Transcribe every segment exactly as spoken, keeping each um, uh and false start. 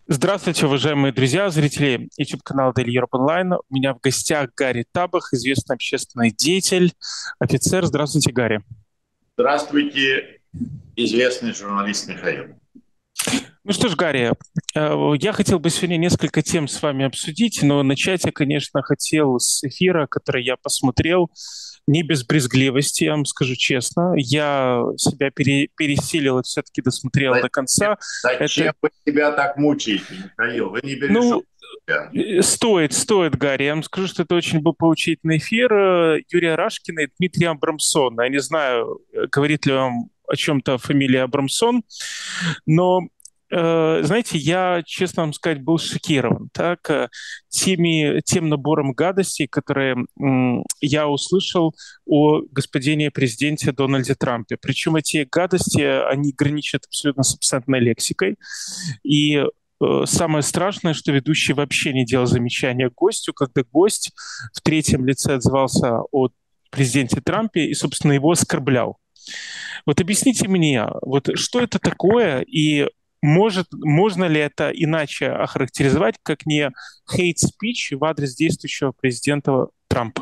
Здравствуйте, уважаемые друзья, зрители YouTube-канала Daily Europe Online. У меня в гостях Гарри Табах, известный общественный деятель, офицер. Здравствуйте, Гарри. Здравствуйте, известный журналист Михаил. Ну что ж, Гарри, э, я хотел бы сегодня несколько тем с вами обсудить, но начать я, конечно, хотел с эфира, который я посмотрел, не без брезгливости, я вам скажу честно. Я себя пере- пересилил и все-таки досмотрел до Зачем, конца. зачем Это, вы себя так мучаете, Михаил? Вы не бережете ну, себя. Э, Стоит, стоит, Гарри. Я вам скажу, что это очень был поучительный эфир э, Юрия Рашкина и Дмитрия Абрамсона. Я не знаю, э, говорит ли вам о чем-то фамилия Абрамсон, но, э, знаете, я, честно вам сказать, был шокирован так, э, теми, тем набором гадостей, которые м, я услышал о господине президенте Дональде Трампе. Причем эти гадости, они граничат абсолютно с абсентной лексикой. И э, самое страшное, что ведущий вообще не делал замечания гостю, когда гость в третьем лице отзывался о президенте Трампе и, собственно, его оскорблял. Вот объясните мне, вот что это такое и может, можно ли это иначе охарактеризовать, как не hate speech в адрес действующего президента Трампа?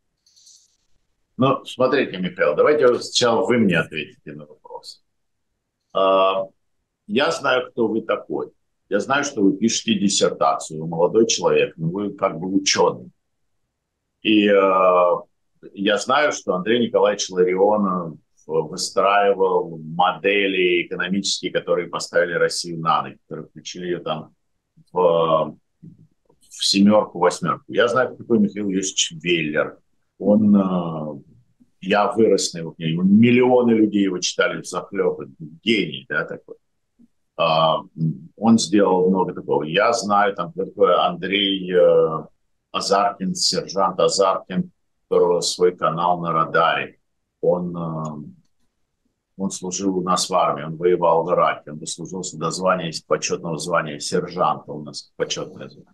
Ну, смотрите, Михаил, давайте вот сначала вы мне ответите на вопрос. А, Я знаю, кто вы такой. Я знаю, что вы пишете диссертацию, вы молодой человек, но вы как бы ученый. И э, я знаю, что Андрей Николаевич Ларионов выстраивал модели экономические, которые поставили Россию на ноги, которые включили ее там в в семерку, восьмерку. Я знаю, кто такой Михаил Юрьевич Веллер. Он, э, я вырос на его книге. Миллионы людей его читали в захлеб. Гений, да, такой. А, он сделал много такого. Я знаю, там, кто такой Андрей э, Азаркин, сержант Азаркин, у которого свой канал на радаре. Он, э, он служил у нас в армии, он воевал в Ираке, он дослужился до звания, почетного звания сержанта у нас, почетное звание.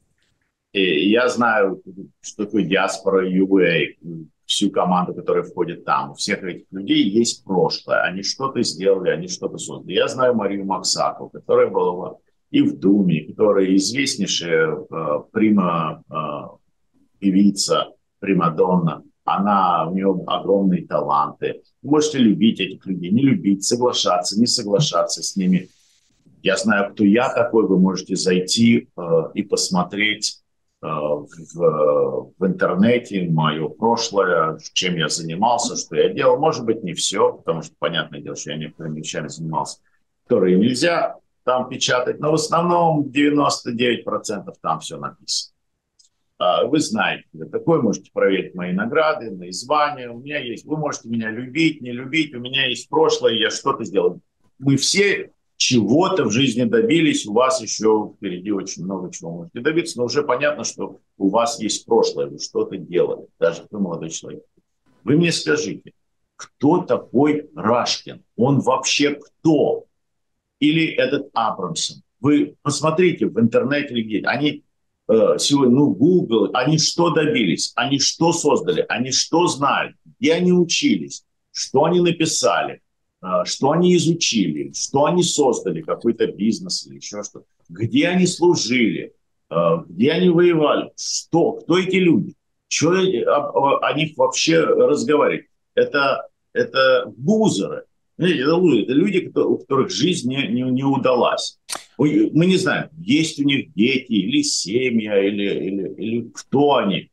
И я знаю, что такое диаспора ю эй, всю команду, которая входит там. У всех этих людей есть прошлое. Они что-то сделали, они что-то создали. Я знаю Марию Максакову, которая была и в Думе, которая известнейшая э, прима э, певица, примадонна. Она, у нее огромные таланты. Вы можете любить этих людей, не любить, соглашаться, не соглашаться с ними. Я знаю, кто я такой. Вы можете зайти э, и посмотреть э, в, в интернете мое прошлое, чем я занимался, что я делал. Может быть, не все, потому что, понятное дело, что я некоторыми вещами занимался, которые нельзя там печатать, но в основном девяносто девять процентов там все написано. А, Вы знаете, кто я такой, можете проверить мои награды, мои звания. У меня есть, вы можете меня любить, не любить, у меня есть прошлое, я что-то сделал. Мы все чего-то в жизни добились, у вас еще впереди очень много чего можете добиться, но уже понятно, что у вас есть прошлое, вы что-то делали, даже вы молодой человек. Вы мне скажите, кто такой Рашкин? Он вообще кто? Или этот Абрамсон? Вы посмотрите в интернете или где-то. Они э, сегодня, ну, Google, они что добились? Они что создали? Они что знают? Где они учились? Что они написали? Э, что они изучили? Что они создали? Какой-то бизнес или еще что-то? Где они служили? Э, где они воевали? Что? Кто эти люди? Что о, о них вообще разговаривать? Это, это бузеры. Знаете, это люди, это люди, у которых жизнь не, не, не удалась. Мы не знаем, есть у них дети или семья, или, или, или кто они.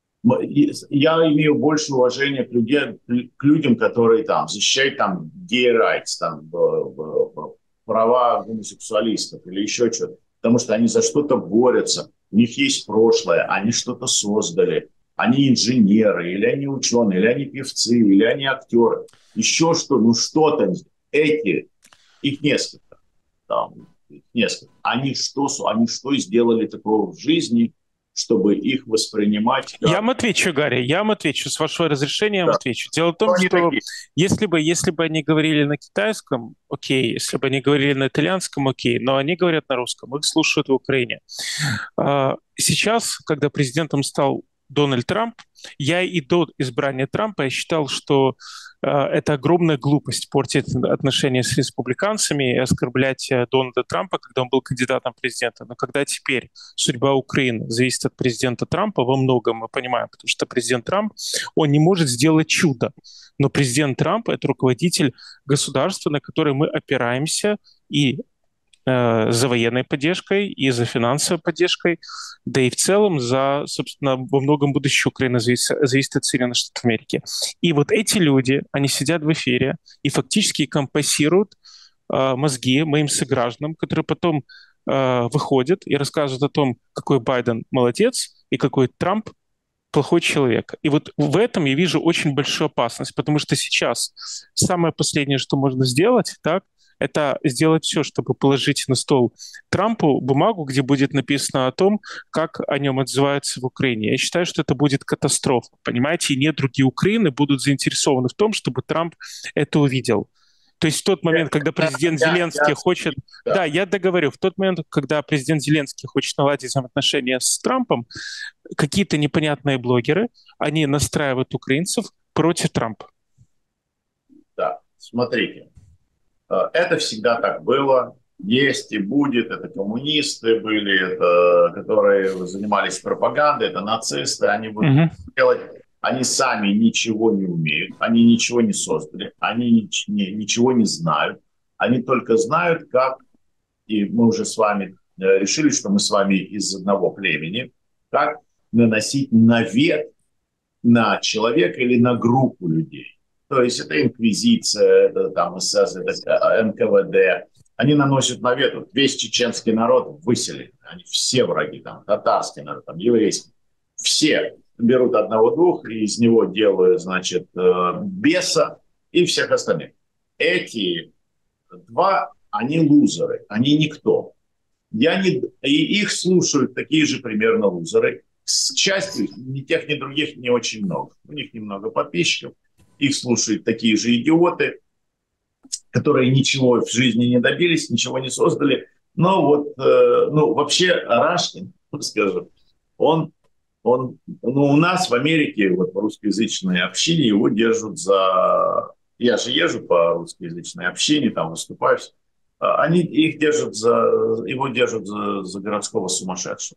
Я имею больше уважения к, людей, к людям, которые там защищают там gay rights, там, права гомосексуалистов или еще что-то. Потому что они за что-то борются, у них есть прошлое, они что-то создали. Они инженеры, или они ученые, или они певцы, или они актеры. Еще что, ну что-то. Эти, их несколько, там, их несколько. Они что, они что сделали такого в жизни, чтобы их воспринимать Я как... вам отвечу, Гарри, я вам отвечу, с вашего разрешения я вам Да, отвечу. Дело в кто том, они что такие? если бы, если бы они говорили на китайском, окей, если бы они говорили на итальянском, окей, но они говорят на русском, их слушают в Украине. А, Сейчас, когда президентом стал Дональд Трамп. Я и до избрания Трампа я считал, что э, это огромная глупость портить отношения с республиканцами и оскорблять э, Дональда Трампа, когда он был кандидатом в президента. Но когда теперь судьба Украины зависит от президента Трампа, во многом мы понимаем, потому что президент Трамп, он не может сделать чудо. Но президент Трамп — это руководитель государства, на которое мы опираемся и э, за военной поддержкой, и за финансовой поддержкой, да и в целом за, собственно, во многом будущее Украины зависит, зависит от Соединенных Штатов Америки. И вот эти люди, они сидят в эфире и фактически компенсируют э, мозги моим согражданам, которые потом э, выходят и рассказывают о том, какой Байден молодец и какой Трамп плохой человек. И вот в этом я вижу очень большую опасность, потому что сейчас самое последнее, что можно сделать, так, это сделать все, чтобы положить на стол Трампу бумагу, где будет написано о том, как о нем отзываются в Украине. Я считаю, что это будет катастрофа, понимаете, и недруги Украины будут заинтересованы в том, чтобы Трамп это увидел. То есть в тот момент, когда президент Я- Зеленский я- хочет... да. Да, я договорю. В тот момент, когда президент Зеленский хочет наладить взаимоотношения с Трампом, какие-то непонятные блогеры, они настраивают украинцев против Трампа. Да, смотрите, э, это всегда так было, есть и будет. Это коммунисты были, это которые занимались пропагандой, это нацисты. Они будут Мгм. делать, они сами ничего не умеют, они ничего не создали, они нич- не- ничего не знают. Они только знают, как, и мы уже с вами э, решили, что мы с вами из одного племени, как наносить навет на человека или на группу людей. То есть это инквизиция, это там СС, это эн ка вэ дэ. Они наносят навет. Вот весь чеченский народ выселен. Они все враги, там, татарский народ, там, еврейский. Все берут одного-двух и из него делают, значит, э, беса и всех остальных. Эти два, они лузеры, они никто. Я не, и их слушают такие же примерно лузеры. К счастью, ни тех, ни других не очень много. У них немного подписчиков. Их слушают такие же идиоты, которые ничего в жизни не добились, ничего не создали. Но вот, э, ну, вообще Рашкин, скажем, он, он, ну, у нас в Америке, вот в русскоязычной общине его держат за... Я же езжу по русскоязычной общине, там выступаю. Они их держат за, его держат за, за городского сумасшедшего.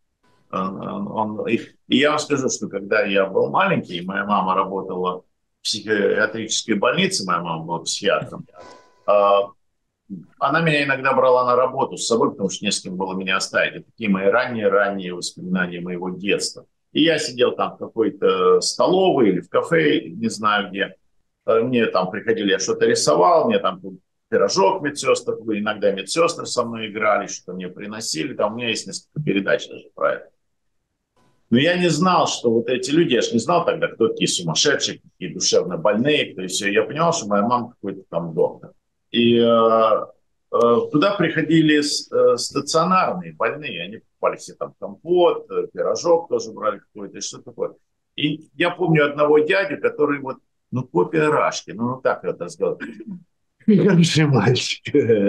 Он, он, и, и я вам скажу, что когда я был маленький, моя мама работала в психиатрической больнице, моя мама была психиатром, а, она меня иногда брала на работу с собой, потому что не с кем было меня оставить. Это такие мои ранние-ранние воспоминания моего детства. И я сидел там в какой-то столовой или в кафе, не знаю где. Мне там приходили, я что-то рисовал, мне там пирожок медсестр, иногда медсестры со мной играли, что-то мне приносили. Там у меня есть несколько передач даже про это. Но я не знал, что вот эти люди, я же не знал тогда, кто такие сумасшедшие, какие душевно больные, кто и все. Я понимал, что моя мама какой-то там доктор. И э, э, туда приходили с, э, стационарные больные, они покупали себе там компот, э, пирожок тоже брали какой-то, и что такое. И я помню одного дядю, который вот, ну, копия Рашки, ну, ну так вот разговаривал. Хороший мальчик.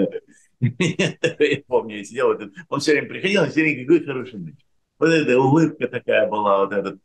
Я помню, я сидел, он все время приходил, он все время говорит, хороший мальчик. Вот эта улыбка такая была, вот этот.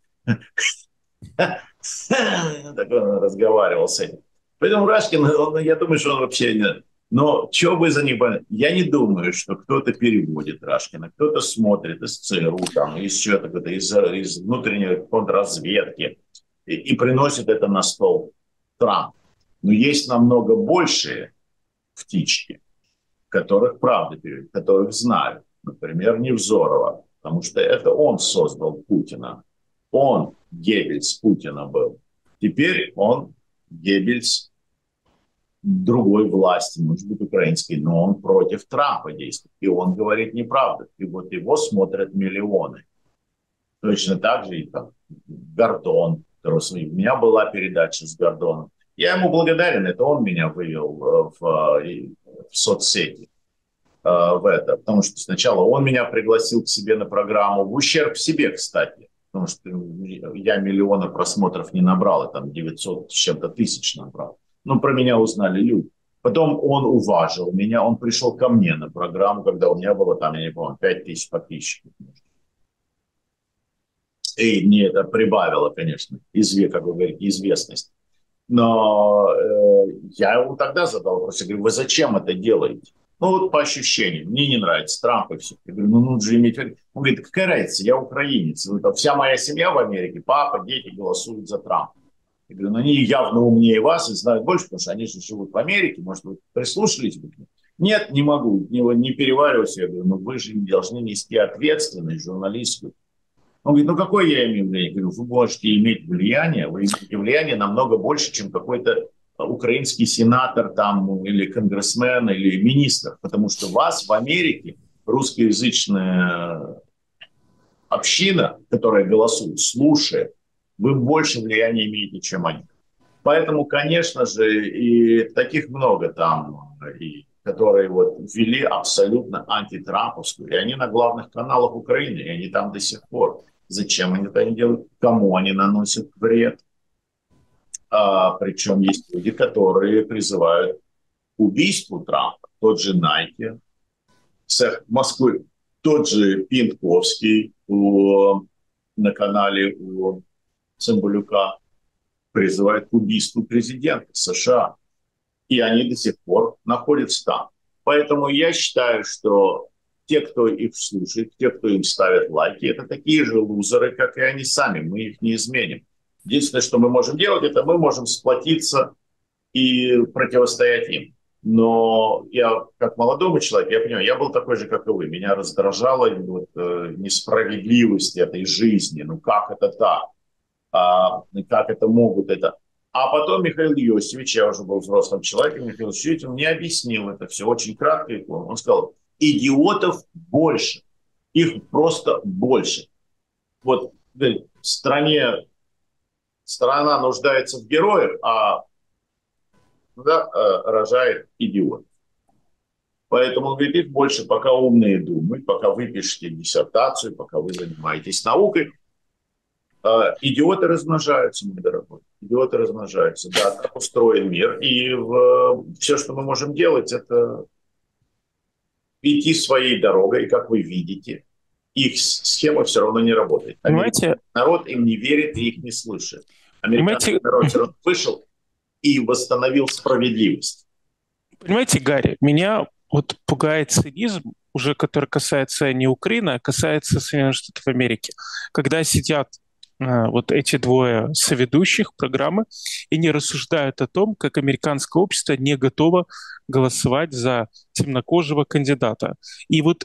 Так он разговаривал с этим. Поэтому Рашкин, он, я думаю, что он вообще не... Но что вы за них... Я не думаю, что кто-то переводит Рашкина, кто-то смотрит из ЦРУ, там, из чего-то, из, из внутренней контрразведки и, и приносит это на стол Трамп. Но есть намного большие птички, которых правда переводят, которых знают. Например, Невзорова. Потому что это он создал Путина. Он Геббельс Путина был. Теперь он Геббельс другой власти, может быть, украинской, но он против Трампа действует. И он говорит неправду. И вот его смотрят миллионы. Точно так же и там Гордон. У меня была передача с Гордоном. Я ему благодарен, это он меня вывел в, в соцсети. В это, потому что сначала он меня пригласил к себе на программу в ущерб себе, кстати, потому что я миллиона просмотров не набрал, я там девятьсот с чем-то тысяч набрал. Но про меня узнали люди. Потом он уважил меня, он пришел ко мне на программу, когда у меня было там, я не помню, пять тысяч подписчиков. И мне это прибавило, конечно, изве, как вы говорите, известность. Но э, я ему тогда задал вопрос, я говорю, вы зачем это делаете? Ну вот по ощущениям, мне не нравится Трамп и все. Я говорю, ну нужно же иметь... Он говорит, какая разница, я украинец. Вся моя семья в Америке, папа, дети голосуют за Трампа. Я говорю, ну они явно умнее вас и знают больше, потому что они же живут в Америке, может, вы прислушались бы к ним? Нет, не могу, не, не перевариваюсь. Я говорю, ну вы же должны нести ответственность журналистскую. Он говорит, ну какое я имею влияние? Я говорю, вы можете иметь влияние, вы имеете влияние намного больше, чем какой-то украинский сенатор там, или конгрессмен, или министр, потому что вас в Америке русскоязычная община, которая голосует, слушает, вы больше влияния имеете, чем они. Поэтому, конечно же, и таких много там, и, которые вот ввели абсолютно антитрамповскую, и они на главных каналах Украины, и они там до сих пор. Зачем они это делают? Кому они наносят вред? А, причем есть люди, которые призывают к убийству Трампа. Тот же Найки, цех Москвы, тот же Пинковский у, на канале у Цымбалюка призывает к убийству президента США. И они до сих пор находятся там. Поэтому я считаю, что те, кто их слушает, те, кто им ставит лайки, это такие же лузеры, как и они сами. Мы их не изменим. Единственное, что мы можем делать, это мы можем сплотиться и противостоять им. Но я, как молодой человек, я понимаю, я был такой же, как и вы. Меня раздражала вот, э, несправедливость этой жизни. Ну как это так? А, как это могут это... А потом Михаил Иосифович, я уже был взрослым человеком, Михаил Иосифович мне объяснил это все очень кратко. И он сказал, идиотов больше, их просто больше. Вот в стране страна нуждается в героях, а да, рожает идиот. Поэтому, он говорит, их больше, пока умные думают, пока вы пишете диссертацию, пока вы занимаетесь наукой, идиоты размножаются, мой дорогой. Идиоты размножаются. Да, так устроен мир. И в... все, что мы можем делать, это идти своей дорогой. И, как вы видите, их схема все равно не работает. Понимаете? Народ им не верит и их не слышит. Американский народ все равно вышел и восстановил справедливость. Понимаете, Гарри, меня вот пугает цинизм, уже который касается не Украины, а касается Соединенных Штатов Америки. Когда сидят вот эти двое соведущих программы и не рассуждают о том, как американское общество не готово голосовать за темнокожего кандидата. И вот,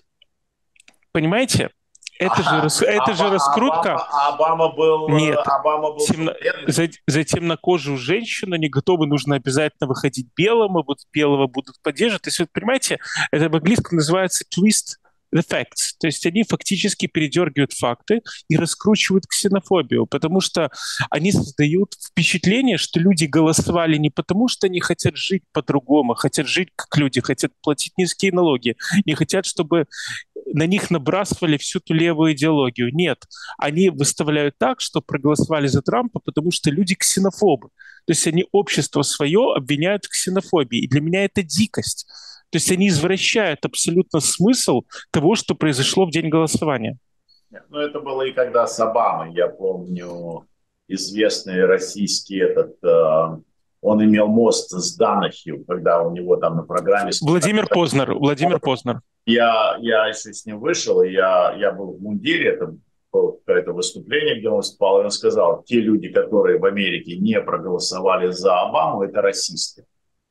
понимаете, это ага. же, это Оба, же раскрутка. Обама, Обама был... Нет, Обама был темно, за, за темнокожую женщину не готовы, нужно обязательно выходить белым, и вот белого будут поддерживать. То есть, вот, понимаете, это в английском называется twist the facts. То есть они фактически передергивают факты и раскручивают ксенофобию, потому что они создают впечатление, что люди голосовали не потому, что они хотят жить по-другому, хотят жить как люди, хотят платить низкие налоги, не хотят, чтобы на них набрасывали всю ту левую идеологию. Нет, они выставляют так, что проголосовали за Трампа, потому что люди ксенофобы. То есть они общество свое обвиняют в ксенофобии. И для меня это дикость. То есть они извращают абсолютно смысл того, что произошло в день голосования. Ну, это было и когда с Обамой. Я помню, известный российский этот... Э, он имел мост с Данахью, когда у него там на программе... Владимир Познер. Владимир Познер. Я, я еще с ним вышел, и я, я был в мундире, это было какое-то выступление, где он выступал, и он сказал, те люди, которые в Америке не проголосовали за Обаму, это расисты.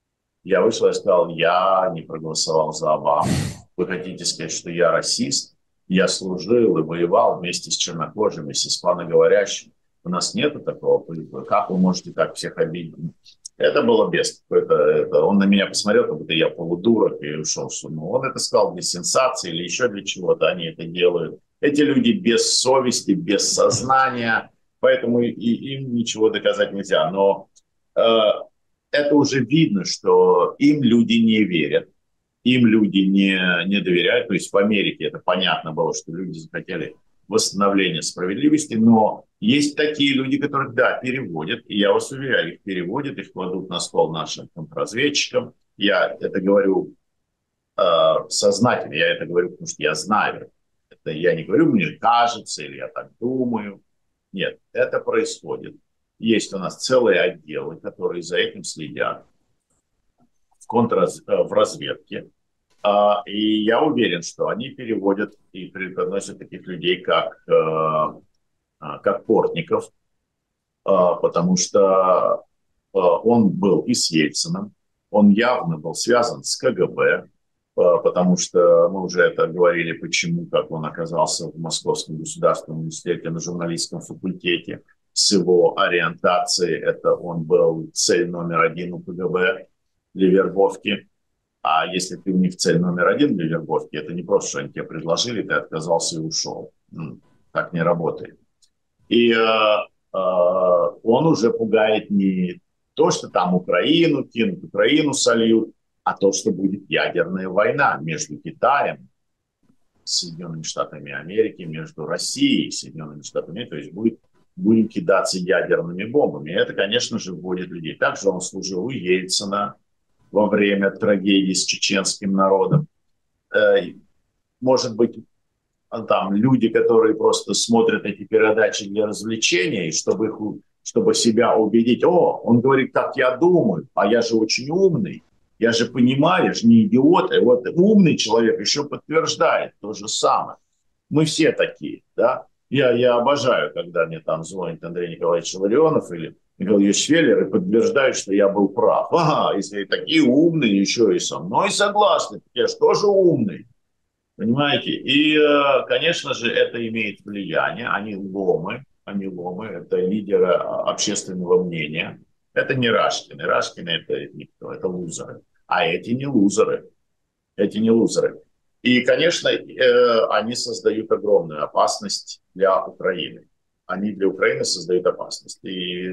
Я вышел и сказал, я не проголосовал за Обаму. Вы хотите сказать, что я расист? Я служил и воевал вместе с чернокожими, с испаноговорящими. У нас нету такого. Как вы можете так всех обидеть? Это было без. Это, это, он на меня посмотрел, как будто я полудурок, и ушел. Ну, он это сказал для сенсации или еще для чего-то. Они это делают. Эти люди без совести, без сознания. Поэтому и, им ничего доказать нельзя. Но э, это уже видно, что им люди не верят. Им люди не, не доверяют. То есть в Америке это понятно было, что люди захотели восстановления справедливости, но есть такие люди, которых, да, переводят, и я вас уверяю, их переводят, их кладут на стол нашим контрразведчикам. Я это говорю э, сознательно, я это говорю, потому что я знаю. Это я не говорю, мне кажется, или я так думаю. нет, это происходит. Есть у нас целые отделы, которые за этим следят в, контрраз... в разведке. А, и я уверен, что они переводят и преподносят таких людей, как, э, как Портников, э, потому что э, он был и с Ельциным, он явно был связан с КГБ, э, потому что мы уже это говорили, почему, как он оказался в Московском государственном университете на журналистском факультете. С его ориентацией это он был цель номер один у КГБ для вербовки. А если ты у них цель номер один для вербовки, это не просто, что они тебе предложили, ты отказался и ушел. Так не работает. И э, э, он уже пугает не то, что там Украину кинут, Украину сольют, а то, что будет ядерная война между Китаем, Соединенными Штатами Америки, между Россией и Соединенными Штатами Америки. То есть будет, будем кидаться ядерными бомбами. И это, конечно же, вводит людей. Также он служил у Ельцина во время трагедии с чеченским народом. Может быть, там люди, которые просто смотрят эти передачи для развлечения, и чтобы, их, чтобы себя убедить, о, он говорит, как я думаю, а я же очень умный, я же понимаю, я же не идиот, и вот умный человек еще подтверждает то же самое. Мы все такие, да. Я, я обожаю, когда мне там звонит Андрей Николаевич Ларионов или Михаил Юрьевич Веллер и подтверждают, что я был прав. Ага, если такие умные, еще и со мной согласны, я же тоже умный. Понимаете? И, конечно же, это имеет влияние. Они ломы, они ломы, это лидеры общественного мнения. Это не Рашкины. Рашкины это никто, это лузеры. А эти не лузеры. Эти не лузеры. И, конечно, они создают огромную опасность для Украины. Они для Украины создают опасность. И,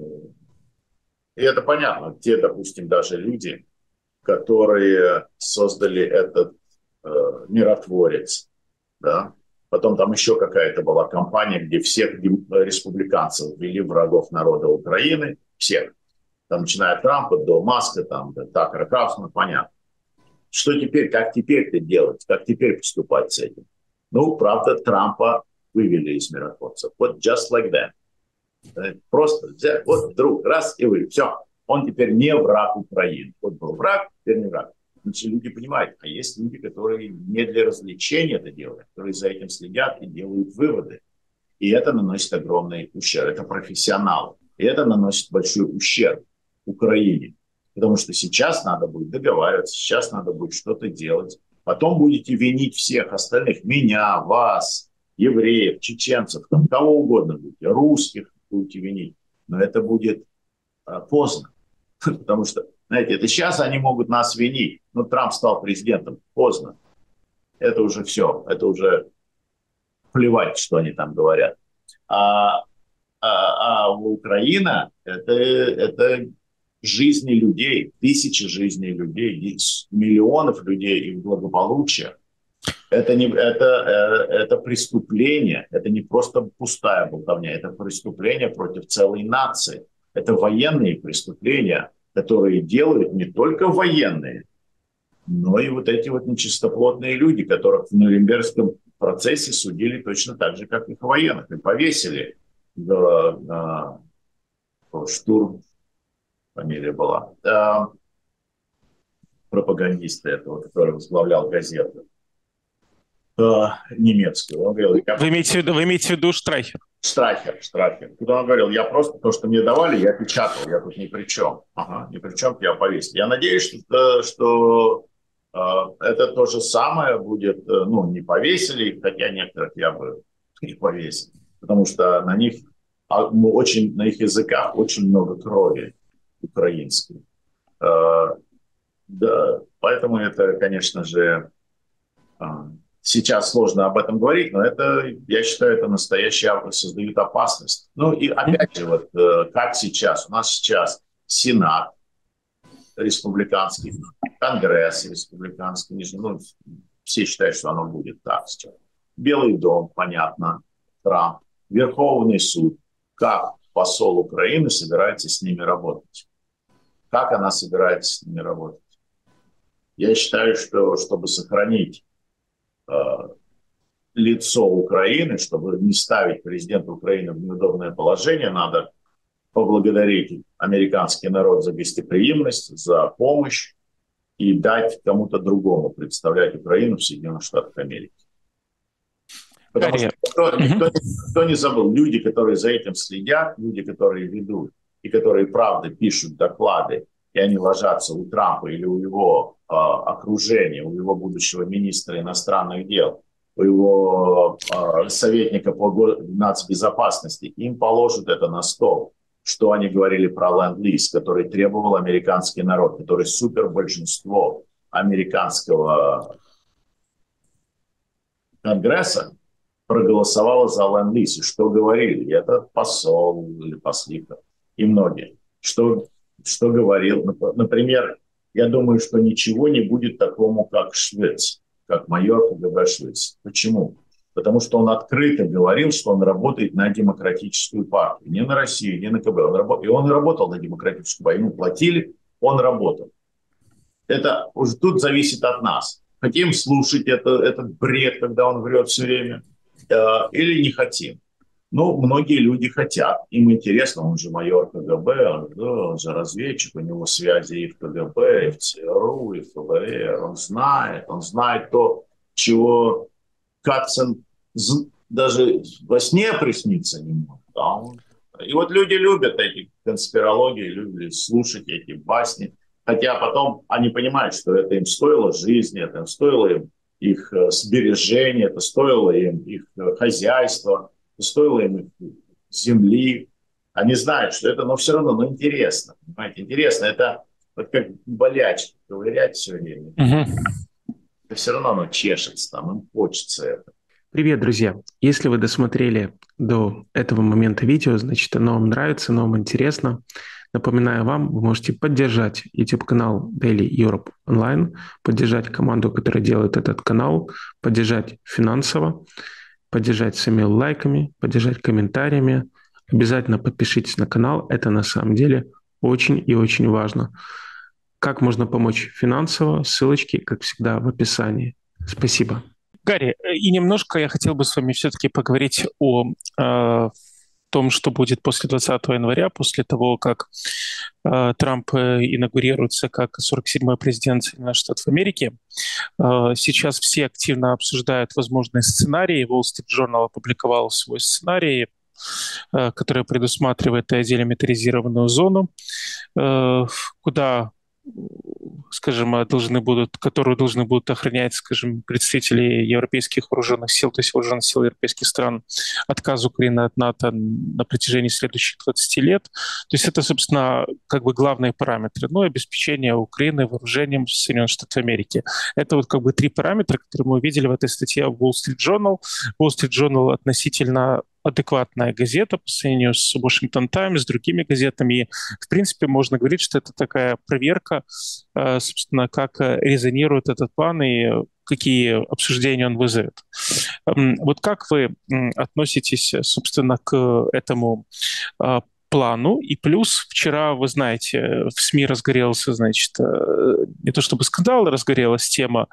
и это понятно. Те, допустим, даже люди, которые создали этот э, миротворец, да. Потом там еще какая-то была кампания, где всех республиканцев ввели врагов народа Украины, всех. Там, начиная от Трампа до Маска, там, до Такера Карлсона, понятно. Что теперь, как теперь это делать, как теперь поступать с этим? Ну, правда, Трампа вывели из миротворцев. Вот just like that. Просто взять, вот вдруг, раз и вы, все. Он теперь не враг Украины. Вот был враг, теперь не враг. Значит, люди понимают, а есть люди, которые не для развлечения это делают, которые за этим следят и делают выводы. И это наносит огромный ущерб. Это профессионалы. И это наносит большой ущерб Украине. Потому что сейчас надо будет договариваться, сейчас надо будет что-то делать. Потом будете винить всех остальных. Меня, вас, евреев, чеченцев, там, кого угодно будете, русских будете винить. Но это будет а, поздно. Потому что, знаете, это сейчас они могут нас винить. Но Трамп стал президентом. Поздно. Это уже все. Это уже плевать, что они там говорят. А, а, а Украина это, это жизни людей, тысячи жизней людей, миллионов людей и благополучия. Это, не, это, это преступление, это не просто пустая болтовня, это преступление против целой нации. Это военные преступления, которые делают не только военные, но и вот эти вот нечистоплотные люди, которых в Нюрнбергском процессе судили точно так же, как и военных, и повесили. Да, да, штурм, фамилия была, да, пропагандиста этого, который возглавлял газету да, немецкую. Он говорил, я... Вы имеете в виду, вы имеете в виду Штрайхер? Штрайхер, Штрайхер. Когда он говорил, я просто то, что мне давали, я печатал, я тут ни при чем. Ага, ни при чем, я повесил. Я надеюсь, что, что э, это то же самое будет, э, ну, не повесили, хотя некоторых я бы не повесил, потому что на них, очень, на их языках очень много крови украинской. Э, да, поэтому это, конечно же, э, сейчас сложно об этом говорить, но это, я считаю, это настоящее создает опасность. Ну и опять же, вот как сейчас, у нас сейчас Сенат республиканский, Конгресс республиканский, ну, все считают, что оно будет так сейчас. Белый дом, понятно, Трамп, Верховный суд. Как посол Украины собирается с ними работать? Как она собирается с ними работать? Я считаю, что чтобы сохранить лицо Украины, чтобы не ставить президента Украины в неудобное положение, надо поблагодарить американский народ за гостеприимность, за помощь и дать кому-то другому представлять Украину в Соединенных Штатах Америки. Потому что Гарри, никто, мгм. никто, никто не забыл. Люди, которые за этим следят, люди, которые ведут, и которые, правда, пишут доклады, и они ложатся у Трампа или у его э, окружения, у его будущего министра иностранных дел, у его э, советника по нацбезопасности, им положат это на стол, что они говорили про ленд-лиз, который требовал американский народ, который супер большинство американского Конгресса проголосовало за ленд-лиз. И что говорили? И этот посол или послика, и многие. Что, что говорил? Например, я думаю, что ничего не будет такому, как Швец, как майор КГБ Швец. Почему? Потому что он открыто говорил, что он работает на демократическую партию. Не на Россию, не на КГБ. Он работ... И он работал на демократическую партию. Ему платили, он работал. Это уже тут зависит от нас. Хотим слушать это, этот бред, когда он врет все время, э, или не хотим. Ну, многие люди хотят. Им интересно, он же майор КГБ, он, да, он же разведчик, у него связи и в КГБ, и в ЦРУ, и в ФБР. Он знает, он знает то, чего Катцен даже во сне присниться не может. Да? И вот люди любят эти конспирологии, любят слушать эти басни. Хотя потом они понимают, что это им стоило жизни, это им стоило им их сбережения, это стоило им их хозяйства, это стоило им их земли. Они знают, что это, но все равно, ну, интересно. Понимаете, интересно. Это вот как болячки ковырять все время. Мгм. Это все равно оно чешется, там им хочется это. Привет, друзья! Если вы досмотрели до этого момента видео, значит, оно вам нравится, оно вам интересно. Напоминаю вам, вы можете поддержать YouTube-канал Daily Europe Online, поддержать команду, которая делает этот канал, поддержать финансово, поддержать своими лайками, поддержать комментариями. Обязательно подпишитесь на канал, это на самом деле очень и очень важно. Как можно помочь финансово? Ссылочки, как всегда, в описании. Спасибо. Гарри, и немножко я хотел бы с вами все-таки поговорить о э, том, что будет после двадцатого января, после того, как э, Трамп инаугурируется как сорок седьмой президент Соединенных Штатов Америки. Э, сейчас все активно обсуждают возможные сценарии. Wall Street Journal опубликовал свой сценарий, э, который предусматривает делимитаризированную зону, э, куда, скажем, должны будут, которую должны будут охранять, скажем, представители европейских вооруженных сил, то есть вооруженных сил европейских стран, отказ Украины от НАТО на протяжении следующих двадцати лет. То есть это, собственно, как бы главные параметры. Ну, обеспечение Украины вооружением Соединенных Штатов Америки. Это вот как бы три параметра, которые мы увидели в этой статье в Wall Street Journal. Wall Street Journal относительно адекватная газета по сравнению с Washington Times, с другими газетами. И, в принципе, можно говорить, что это такая проверка, собственно, как резонирует этот план и какие обсуждения он вызовет. Вот как вы относитесь, собственно, к этому плану? И плюс вчера, вы знаете, в СМИ разгорелся, значит, не то чтобы скандал, разгорелась тема,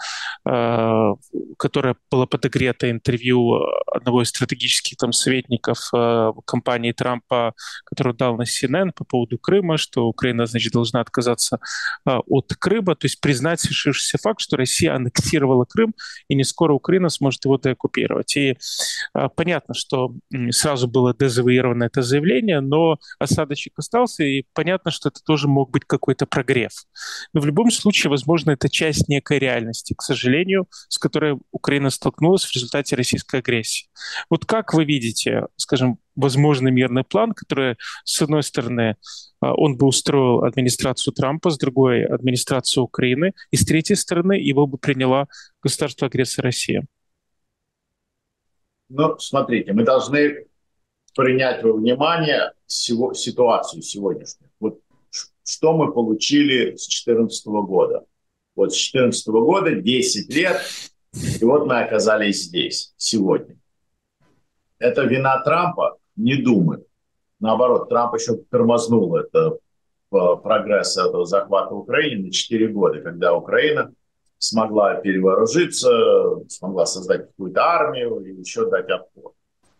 которая была подогрета интервью одного из стратегических там советников компании Трампа, который дал на си эн эн по поводу Крыма, что Украина, значит, должна отказаться от Крыма, то есть признать свершившийся факт, что Россия аннексировала Крым, и не скоро Украина сможет его деоккупировать. И понятно, что сразу было дезавуировано это заявление, но осадочек остался, и понятно, что это тоже мог быть какой-то прогрев. Но в любом случае, возможно, это часть некой реальности, к сожалению, с которой Украина столкнулась в результате российской агрессии. Вот как вы видите, скажем, возможный мирный план, который, с одной стороны, он бы устроил администрацию Трампа, с другой — администрацию Украины, и с третьей стороны его бы приняла государство-агрессор Россия? Ну, смотрите, мы должны принять во внимание сего, ситуацию сегодняшнюю. Вот что мы получили с две тысячи четырнадцатого года. Вот с две тысячи четырнадцатого года десять лет, и вот мы оказались здесь, сегодня. Это вина Трампа? Не думаю. Наоборот, Трамп еще тормознул это прогресс этого захвата Украины на четыре года, когда Украина смогла перевооружиться, смогла создать какую-то армию и еще дать отпор.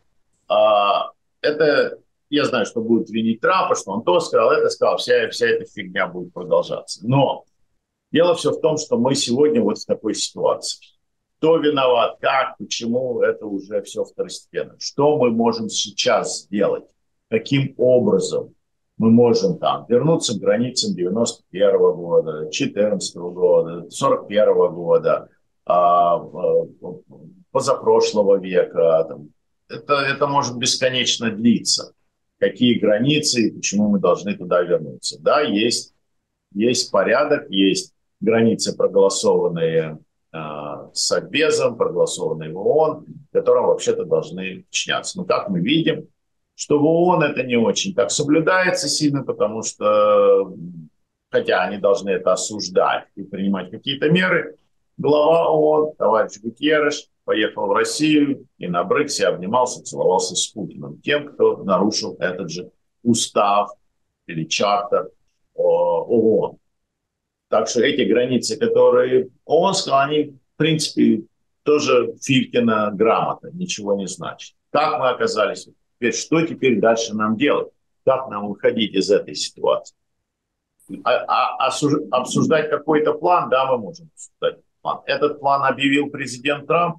А, это, я знаю, что будут винить Трампа, что он то сказал, это сказал, вся, вся эта фигня будет продолжаться. Но дело все в том, что мы сегодня вот в такой ситуации. Кто виноват, как, почему, это уже все второстепенно. Что мы можем сейчас сделать? Каким образом мы можем там вернуться к границам девяносто первого года, четырнадцатого года, сорок первого года, а, а, позапрошлого века. Там. Это, это может бесконечно длиться. Какие границы и почему мы должны туда вернуться? Да, есть, есть порядок, есть границы, проголосованные э, Совбезом, проголосованные в ООН, которым вообще-то должны подчиняться. Но как мы видим, что в ООН это не очень так соблюдается сильно, потому что, хотя они должны это осуждать и принимать какие-то меры, глава ООН, товарищ Гутерреш, поехал в Россию и на Бриксе обнимался, целовался с Путиным, тем, кто нарушил этот же устав или чартер ООН. Так что эти границы, которые ООН сказал, они, в принципе, тоже Филькина грамота, ничего не значит. Как мы оказались? Теперь, что теперь дальше нам делать? Как нам выходить из этой ситуации? А, а, обсуждать какой-то план? Да, мы можем обсуждать план. Этот план объявил президент Трамп.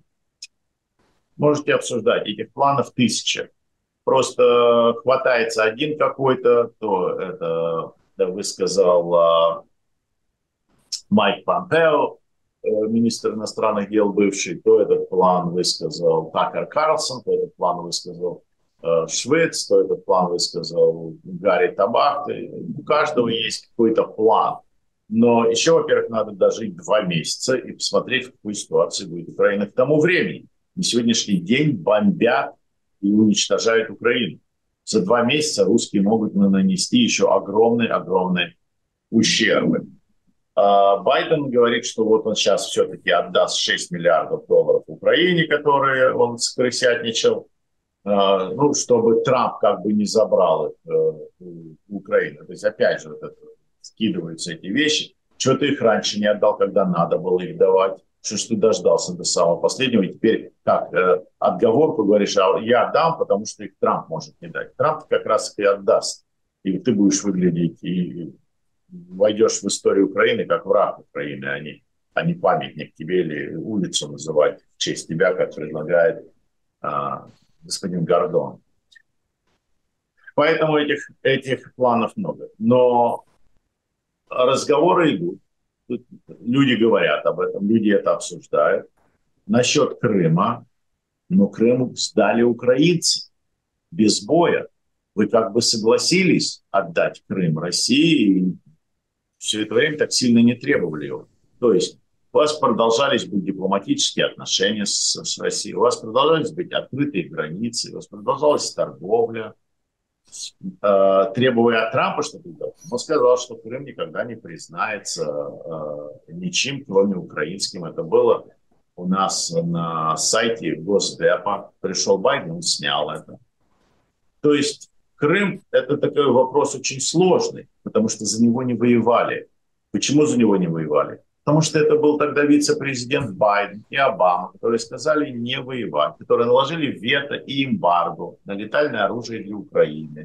Можете обсуждать. Этих планов тысяча. Просто хватается один какой-то, то это, да, высказал Майк Помпео, министр иностранных дел бывший, то этот план высказал Такер Карлсон, то этот план высказал э, Швец, то этот план высказал Гарри Табак. У каждого есть какой-то план. Но еще, во-первых, надо дожить два месяца и посмотреть, в какой ситуации будет Украина к тому времени. На сегодняшний день бомбят и уничтожают Украину. За два месяца русские могут нанести еще огромные-огромные ущербы. Байден говорит, что вот он сейчас все-таки отдаст шесть миллиардов долларов Украине, которые он скрысятничал, ну, чтобы Трамп как бы не забрал их у Украины. То есть опять же вот это, скидываются эти вещи. Что ты их раньше не отдал, когда надо было их давать? Что ж ты дождался до самого последнего? И теперь как отговорку говоришь, а я дам, потому что их Трамп может не дать. Трамп как раз и отдаст. И ты будешь выглядеть и войдешь в историю Украины как враг Украины, а не, а не памятник тебе или улицу называть в честь тебя, как предлагает а, господин Гордон. Поэтому этих, этих планов много. Но разговоры идут. Тут люди говорят об этом, люди это обсуждают. Насчет Крыма. Но Крым сдали украинцы без боя. Вы как бы согласились отдать Крым России и все это время так сильно не требовали его. То есть у вас продолжались быть дипломатические отношения с, с Россией, у вас продолжались быть открытые границы, у вас продолжалась торговля. Э, требуя от Трампа что-то делать, он сказал, что Крым никогда не признается э, ничем, кроме украинским. Это было у нас на сайте Госдепа. Пришел Байден, он снял это. То есть Крым – это такой вопрос очень сложный, потому что за него не воевали. Почему за него не воевали? Потому что это был тогда вице-президент Байден и Обама, которые сказали не воевать, которые наложили вето и эмбарго на летальное оружие для Украины.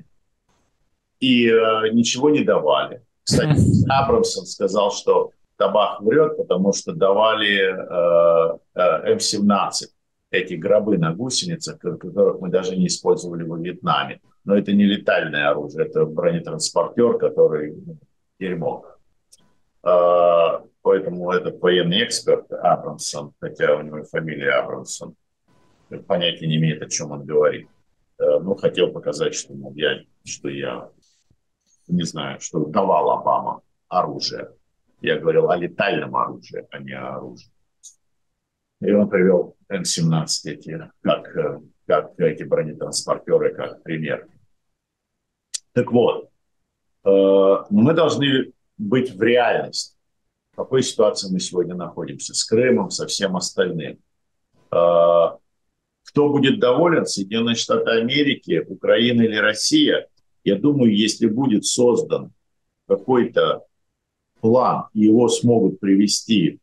И э, ничего не давали. Кстати, Абрамсон сказал, что Табак врет, потому что давали э, э, эм семнадцать, эти гробы на гусеницах, которых мы даже не использовали во Вьетнаме. Но это не летальное оружие, это бронетранспортер, который ну, дерьмо. Э, поэтому этот военный эксперт Абрамсон, хотя у него фамилия Абрамсон, понятия не имеет, о чем он говорит. Э, ну, хотел показать, что, ну, я, что я не знаю, что давал Обама оружие. Я говорил о летальном оружии, а не о оружии. И он привел эм семнадцать эти, как, как эти бронетранспортеры, как пример. Так вот, э, мы должны быть в реальности. В какой ситуации мы сегодня находимся? С Крымом, со всем остальным. Э, кто будет доволен? Соединенные Штаты Америки, Украина или Россия? Я думаю, если будет создан какой-то план, и его смогут привести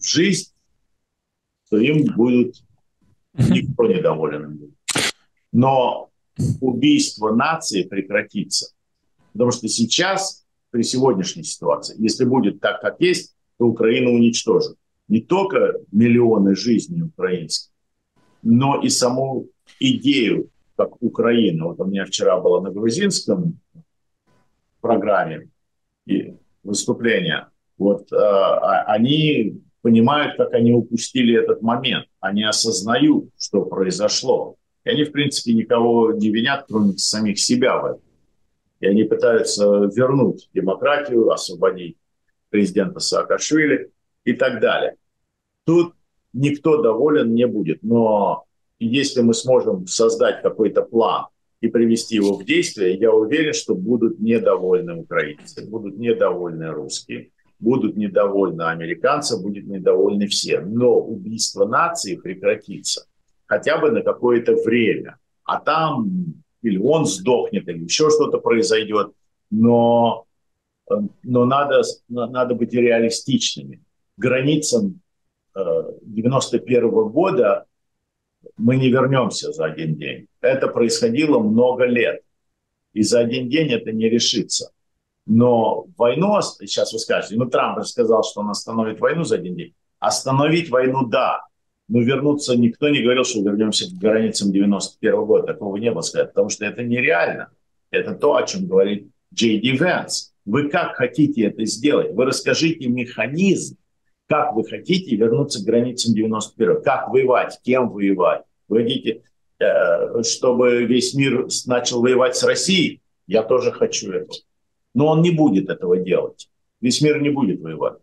в жизнь, то им будет никто недоволен. Но убийство нации прекратится. Потому что сейчас, при сегодняшней ситуации, если будет так, как есть, то Украина уничтожит не только миллионы жизней украинских, но и саму идею, как Украина. Вот у меня вчера было на грузинском программе и выступление. Вот э, они понимают, как они упустили этот момент. Они осознают, что произошло. И они, в принципе, никого не винят, кроме самих себя в этом. И они пытаются вернуть демократию, освободить президента Саакашвили и так далее. Тут никто доволен не будет. Но если мы сможем создать какой-то план и привести его в действие, я уверен, что будут недовольны украинцы, будут недовольны русские, будут недовольны американцы, будут недовольны все. Но убийство нации прекратится хотя бы на какое-то время. А там или он сдохнет, или еще что-то произойдет. Но, но надо, надо быть реалистичными. К границам девяносто первого года мы не вернемся за один день. Это происходило много лет. И за один день это не решится. Но войну, сейчас вы скажете, ну Трамп сказал, что он остановит войну за один день. Остановить войну, да. Но вернуться никто не говорил, что вернемся к границам девяносто первого года. Такого не было сказать, потому что это нереально. Это то, о чем говорит Джей Ди Венс. Вы как хотите это сделать? Вы расскажите механизм, как вы хотите вернуться к границам девяносто первого. Как воевать, кем воевать. Вы хотите, чтобы весь мир начал воевать с Россией? Я тоже хочу этого. Но он не будет этого делать. Весь мир не будет воевать,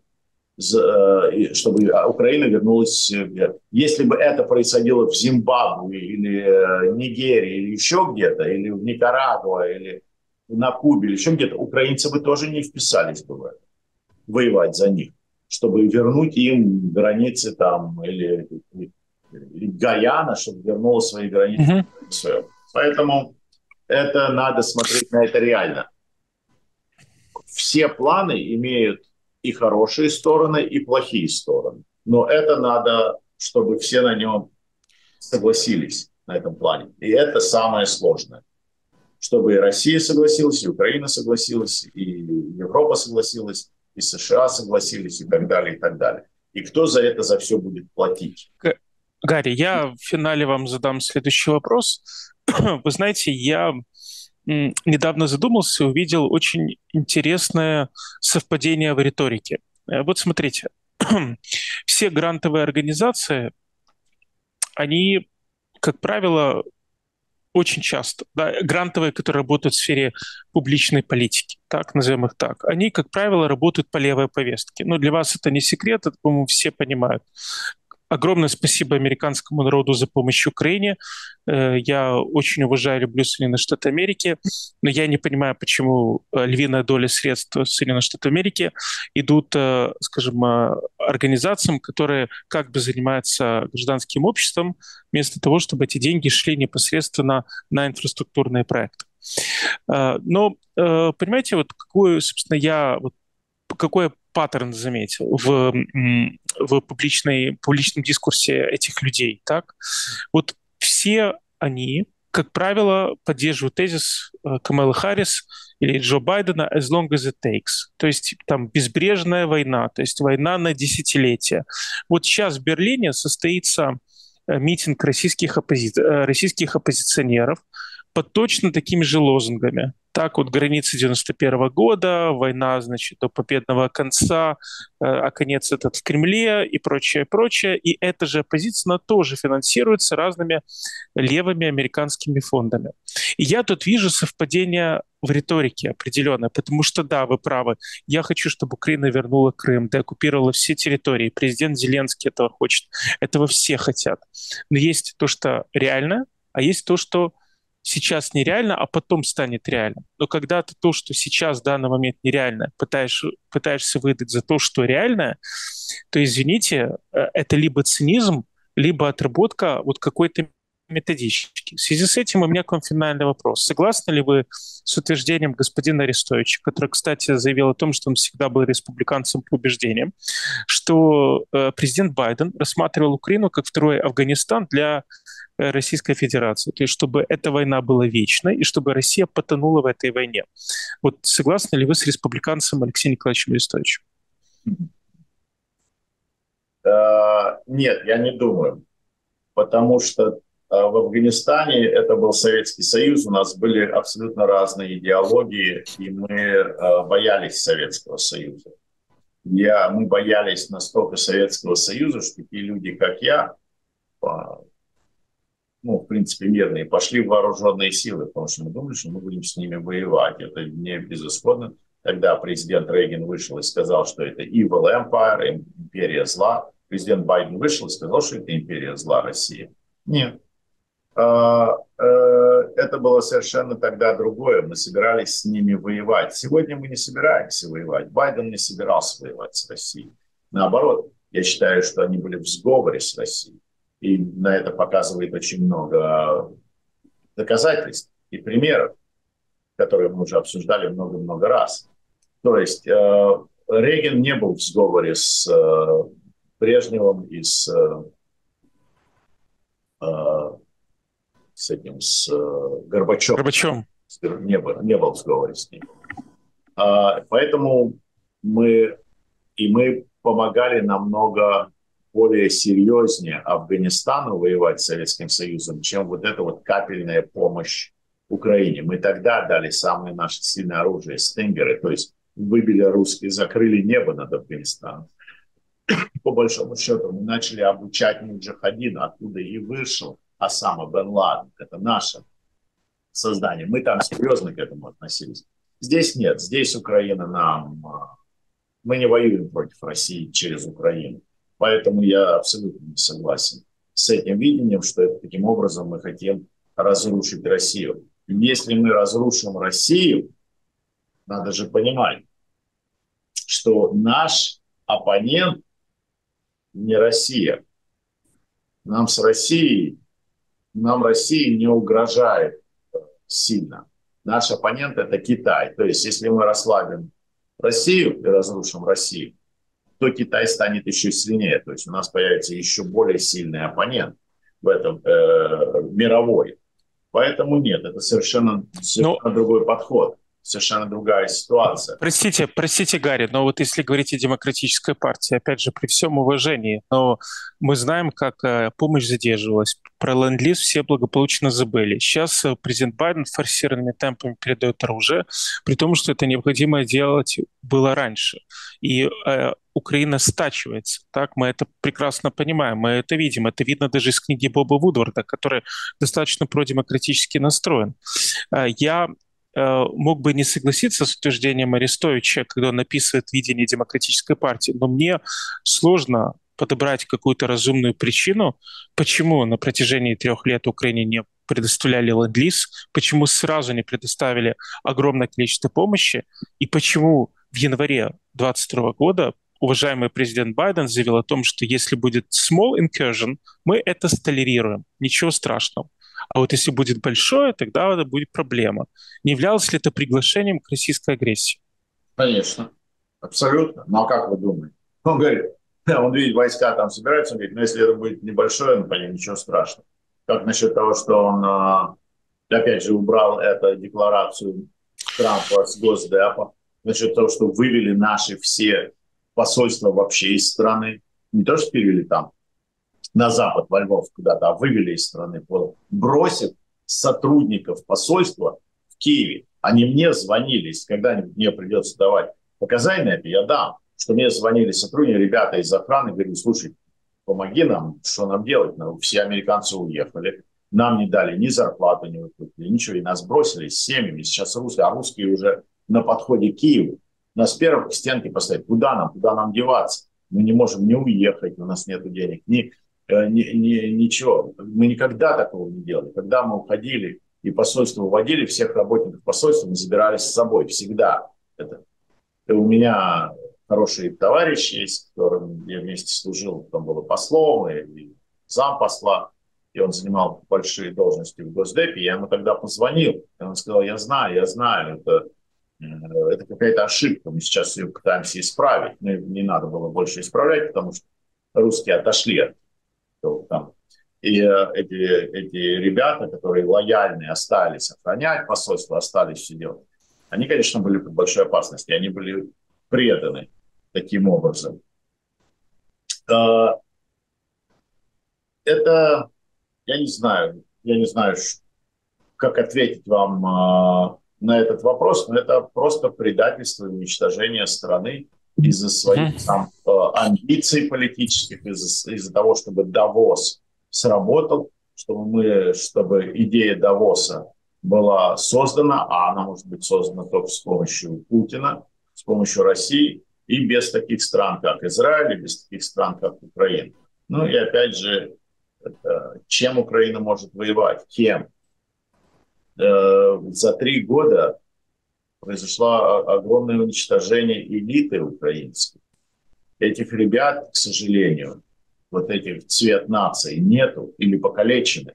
чтобы Украина вернулась. Если бы это происходило в Зимбабве или Нигерии, или еще где-то, или в Никарагуа, или на Кубе, или еще где-то, украинцы бы тоже не вписались бы в это, воевать за них, чтобы вернуть им границы там, или, или Гаяна, чтобы вернула свои границы. Mm-hmm. Поэтому это надо смотреть на это реально. Все планы имеют и хорошие стороны, и плохие стороны. Но это надо, чтобы все на нем согласились, на этом плане. И это самое сложное. Чтобы и Россия согласилась, и Украина согласилась, и Европа согласилась, и США согласились, и так далее, и так далее. И кто за это, за все будет платить? Гарри, я в финале вам задам следующий вопрос. Вы знаете, я недавно задумался и увидел очень интересное совпадение в риторике. Вот смотрите, все грантовые организации, они, как правило, очень часто, да, грантовые, которые работают в сфере публичной политики, так, назовем их так, они, как правило, работают по левой повестке. Но для вас это не секрет, это, по-моему, все понимают. Огромное спасибо американскому народу за помощь Украине. Я очень уважаю, люблю Соединенные Штаты Америки, но я не понимаю, почему львиная доля средств Соединенных Штатов Америки идут, скажем, организациям, которые как бы занимаются гражданским обществом, вместо того, чтобы эти деньги шли непосредственно на инфраструктурные проекты. Но, понимаете, вот какую, собственно, я... Вот, какой паттерн заметил в, в публичной, публичном дискурсе этих людей, так? Вот все они, как правило, поддерживают тезис Камалы Харрис или Джо Байдена «as long as it takes», то есть там безбрежная война, то есть война на десятилетия. Вот сейчас в Берлине состоится митинг российских, оппози... российских оппозиционеров под точно такими же лозунгами. Так вот, границы девяносто первого года, война, значит, до победного конца, а конец этот в Кремле и прочее, прочее. И эта же оппозиция, она тоже финансируется разными левыми американскими фондами. И я тут вижу совпадение в риторике определенное, потому что, да, вы правы, я хочу, чтобы Украина вернула Крым, деоккупировала все территории. Президент Зеленский этого хочет, этого все хотят. Но есть то, что реально, а есть то, что сейчас нереально, а потом станет реально. Но когда ты то, что сейчас в данный момент нереально, пытаешь, пытаешься выдать за то, что реально, то, извините, это либо цинизм, либо отработка вот какой-то методички. В связи с этим у меня к вам финальный вопрос. Согласны ли вы с утверждением господина Арестовича, который, кстати, заявил о том, что он всегда был республиканцем по убеждениям, что э, президент Байден рассматривал Украину как второй Афганистан для э, Российской Федерации, то есть чтобы эта война была вечной и чтобы Россия потонула в этой войне? Вот согласны ли вы с республиканцем Алексеем Николаевичем Арестовичем? Нет, я не думаю, потому что в Афганистане это был Советский Союз, у нас были абсолютно разные идеологии, и мы боялись Советского Союза. Я, мы боялись настолько Советского Союза, что такие люди, как я, ну, в принципе, мирные, пошли в вооруженные силы, потому что мы думали, что мы будем с ними воевать. Это не безысходно. Тогда президент Рейган вышел и сказал, что это evil empire, империя зла. Президент Байден вышел и сказал, что это империя зла России. Нет. Это было совершенно тогда другое. Мы собирались с ними воевать. Сегодня мы не собираемся воевать. Байден не собирался воевать с Россией. Наоборот, я считаю, что они были в сговоре с Россией. И на это показывает очень много доказательств и примеров, которые мы уже обсуждали много-много раз. То есть э, Рейган не был в сговоре с э, Брежневым и с, э, с этим, с э, Горбачевым. Горбачевым. Не был, не был в сговоре с ним. Э, поэтому мы, и мы помогали намного более серьезнее Афганистану воевать с Советским Союзом, чем вот эта вот капельная помощь Украине. Мы тогда дали самое наше сильное оружие, стингеры, то есть выбили русские, закрыли небо над Афганистаном. По большому счету мы начали обучать муджахидин, оттуда и вышел Осама бен Ладен. Это наше создание. Мы там серьезно к этому относились. Здесь нет. Здесь Украина нам... Мы не воюем против России через Украину. Поэтому я абсолютно не согласен с этим видением, что это, таким образом мы хотим разрушить Россию. И если мы разрушим Россию, надо же понимать, что наш оппонент не Россия. Нам с Россией, нам Россия не угрожает сильно. Наш оппонент — это Китай. То есть если мы расслабим Россию и разрушим Россию, то Китай станет еще сильнее. То есть у нас появится еще более сильный оппонент в этом э, мировой. Поэтому нет, это совершенно, совершенно но... другой подход, совершенно другая ситуация. Простите, простите, Гарри, но вот если говорить о демократической партии, опять же, при всем уважении, но мы знаем, как э, помощь задерживалась. Про ленд-лиз все благополучно забыли. Сейчас э, президент Байден форсированными темпами передает оружие, при том, что это необходимо делать было раньше. И э, Украина стачивается. Так, мы это прекрасно понимаем, мы это видим. Это видно даже из книги Боба Вудварда, который достаточно продемократически настроен. Э, я мог бы не согласиться с утверждением Арестовича, когда он описывает видение демократической партии, но мне сложно подобрать какую-то разумную причину, почему на протяжении трех лет Украине не предоставляли ленд-лиз, почему сразу не предоставили огромное количество помощи, и почему в январе двадцать второго года уважаемый президент Байден заявил о том, что если будет small incursion, мы это столерируем, ничего страшного. А вот если будет большое, тогда это будет проблема. Не являлось ли это приглашением к российской агрессии? Конечно, абсолютно. Ну а как вы думаете? Он говорит, он видит, войска там собираются, он говорит, ну если это будет небольшое, ну понятно, ничего страшного. Как насчет того, что он, опять же, убрал эту декларацию Трампа с Госдепа, насчет того, что вывели наши все посольства вообще из страны, не то, что перевели там на запад, во Львов куда-то, а вывели из страны, бросив сотрудников посольства в Киеве. Они мне звонили, если когда-нибудь мне придется давать показания, это я дам, что мне звонили сотрудники, ребята из охраны, говорили, слушай, помоги нам, что нам делать? Все американцы уехали, нам не дали ни зарплату, ни выплатили, ничего, и нас бросили с семьями, сейчас русские, а русские уже на подходе к Киеву. Нас первых к стенке поставить. Куда нам? Куда нам деваться? Мы не можем ни уехать, у нас нет денег, ни, ни, ни, ничего. Мы никогда такого не делали. Когда мы уходили и посольство уводили, всех работников посольства мы забирали с собой всегда. Это, это у меня хороший товарищ есть, с которым я вместе служил, там было послом и, и зампосла. и он занимал большие должности в Госдепе. Я ему тогда позвонил, и он сказал: я знаю, я знаю, это, это какая-то ошибка, мы сейчас ее пытаемся исправить. Но не надо было больше исправлять, потому что русские отошли от этого там. И эти, эти ребята, которые лояльные, остались охранять посольство, остались все делать, они, конечно, были под большой опасностью, они были преданы таким образом. Это, я не знаю, я не знаю, как ответить вам на этот вопрос, но это просто предательство и уничтожение страны из-за своих там, амбиций политических, из-за, из-за того, чтобы Давос сработал, чтобы, мы, чтобы идея Давоса была создана, а она может быть создана только с помощью Путина, с помощью России и без таких стран, как Израиль, и без таких стран, как Украина. Ну и опять же, это, чем Украина может воевать? Кем? Э, за три года произошло огромное уничтожение элиты украинской. Этих ребят, к сожалению, вот этих цвет нации нету или покалечены.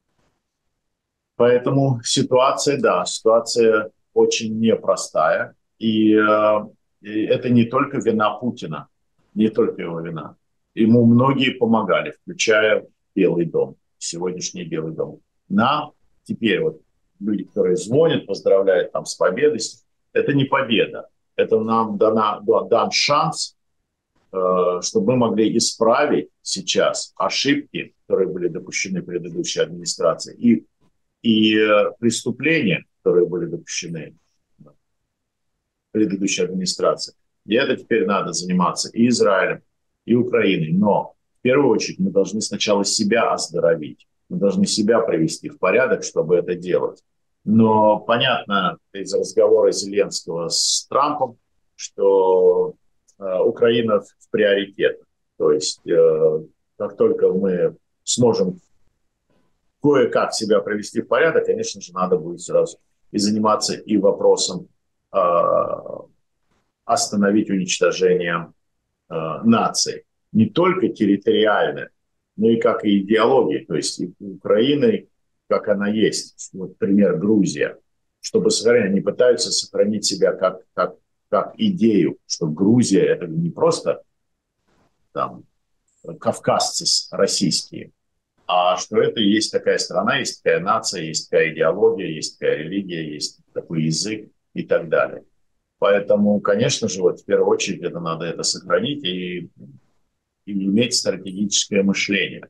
Поэтому ситуация, да, ситуация очень непростая. И, э, и это не только вина Путина, не только его вина. Ему многие помогали, включая Белый дом, сегодняшний Белый дом. Нам теперь вот люди, которые звонят, поздравляют там с победой, это не победа. Это нам дана, дан шанс, э, чтобы мы могли исправить сейчас ошибки, которые были допущены предыдущей администрацией, и, и э, преступления, которые были допущены предыдущей администрацией. И это теперь надо заниматься и Израилем, и Украиной. Но в первую очередь мы должны сначала себя оздоровить. Мы должны себя привести в порядок, чтобы это делать. Но понятно из разговора Зеленского с Трампом, что э, Украина в приоритетах. То есть э, как только мы сможем кое-как себя привести в порядок, конечно же, надо будет сразу и заниматься и вопросом э, остановить уничтожение э, наций. Не только территориально, но и как и идеологии. То есть и Украины, как она есть. Вот, например, Грузия. Чтобы сохранить, они пытаются сохранить себя как, как, как идею, что Грузия — это не просто там кавказцы российские, а что это есть такая страна, есть такая нация, есть такая идеология, есть такая религия, есть такой язык и так далее. Поэтому, конечно же, вот в первую очередь это надо это сохранить и, и иметь стратегическое мышление.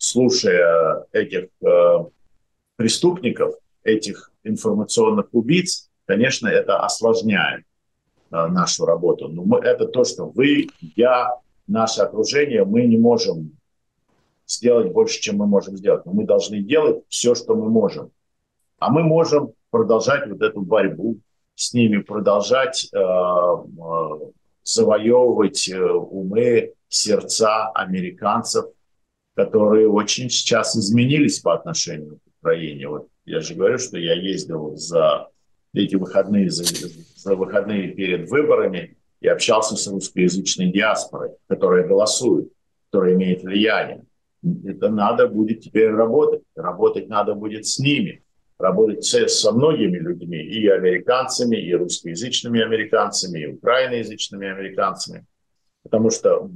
Слушая этих э, преступников, этих информационных убийц, конечно, это осложняет э, нашу работу. Но мы, это то, что вы, я, наше окружение, мы не можем сделать больше, чем мы можем сделать. Но мы должны делать все, что мы можем. А мы можем продолжать вот эту борьбу с ними, продолжать э, э, завоевывать э, умы, сердца американцев, которые очень сейчас изменились по отношению к Украине. Вот я же говорю, что я ездил за эти выходные, за, за выходные перед выборами и общался с русскоязычной диаспорой, которая голосует, которая имеет влияние. Это надо будет теперь работать. Работать надо будет с ними. Работать со многими людьми, и американцами, и русскоязычными американцами, и украиноязычными американцами. Потому что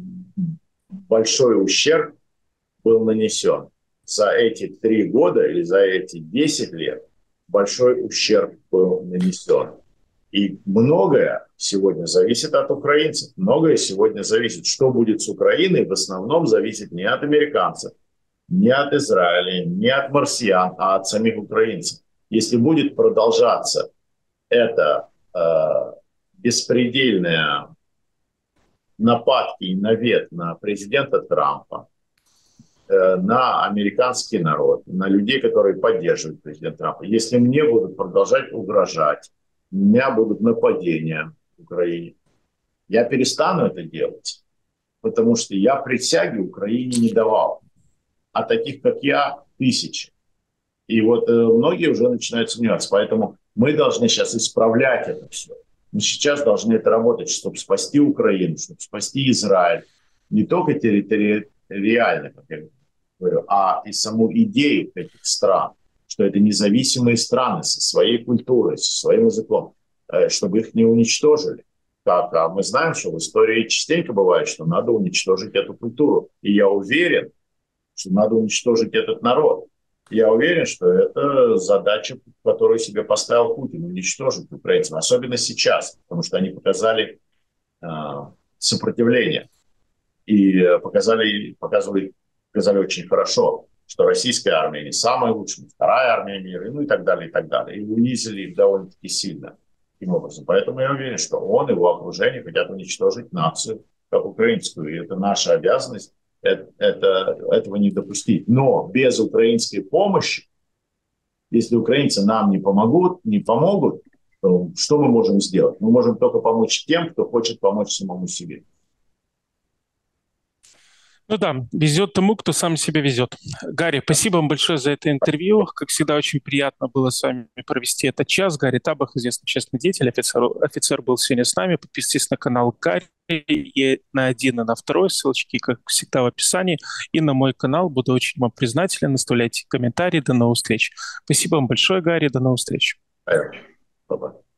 большой ущерб был нанесен. За эти три года или за эти десять лет большой ущерб был нанесен. И многое сегодня зависит от украинцев. Многое сегодня зависит. Что будет с Украиной, в основном зависит не от американцев, не от Израиля, не от марсиан, а от самих украинцев. Если будет продолжаться это э, беспредельное нападки и навет на президента Трампа, э, на американский народ, на людей, которые поддерживают президента Трампа, если мне будут продолжать угрожать, у меня будут нападения в Украине, я перестану это делать, потому что я присяги Украине не давал. А таких, как я, тысячи. И вот э, многие уже начинают сомневаться. Поэтому мы должны сейчас исправлять это все. Мы сейчас должны это работать, чтобы спасти Украину, чтобы спасти Израиль. Не только территориально, как я говорю, говорю, а и саму идею этих стран, что это независимые страны со своей культурой, со своим языком, э, чтобы их не уничтожили. Так, а мы знаем, что в истории частенько бывает, что надо уничтожить эту культуру. И я уверен, что надо уничтожить этот народ. Я уверен, что это задача, которую себе поставил Путин, уничтожить украинцев. Особенно сейчас, потому что они показали э, сопротивление. И показали, показывали, показали очень хорошо, что российская армия не самая лучшая, вторая армия мира, ну и так далее, и так далее. И унизили их довольно-таки сильно таким образом. Поэтому я уверен, что он и его окружение хотят уничтожить нацию, как украинскую. И это наша обязанность это, это, этого не допустить. Но без украинской помощи, если украинцы нам не помогут, не помогут, то что мы можем сделать? Мы можем только помочь тем, кто хочет помочь самому себе. Ну да, везет тому, кто сам себя везет. Гарри, спасибо вам большое за это интервью. Как всегда, очень приятно было с вами провести этот час. Гарри Табах, известный общественный деятель, офицер, офицер был сегодня с нами. Подписывайтесь на канал Гарри и на один, и на второй. Ссылочки, как всегда, в описании. И на мой канал. Буду очень вам признателен. Оставляйте комментарии. До новых встреч. Спасибо вам большое, Гарри. До новых встреч. Bye-bye.